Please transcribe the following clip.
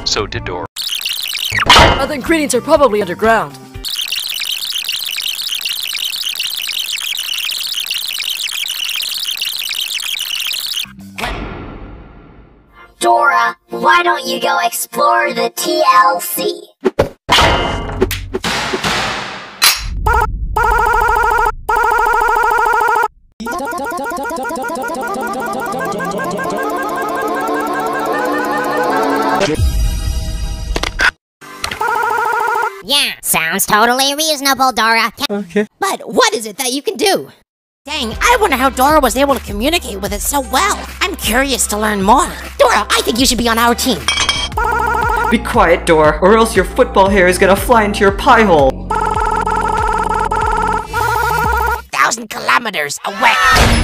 So did Dora. Other ingredients are probably underground. Dora, why don't you go explore the TLC? Yeah, sounds totally reasonable, Dora. Okay. But what is it that you can do? Dang, I wonder how Dora was able to communicate with it so well. I'm curious to learn more. Dora, I think you should be on our team. Be quiet, Dora, or else your football hair is gonna fly into your pie hole. 1,000 kilometers away.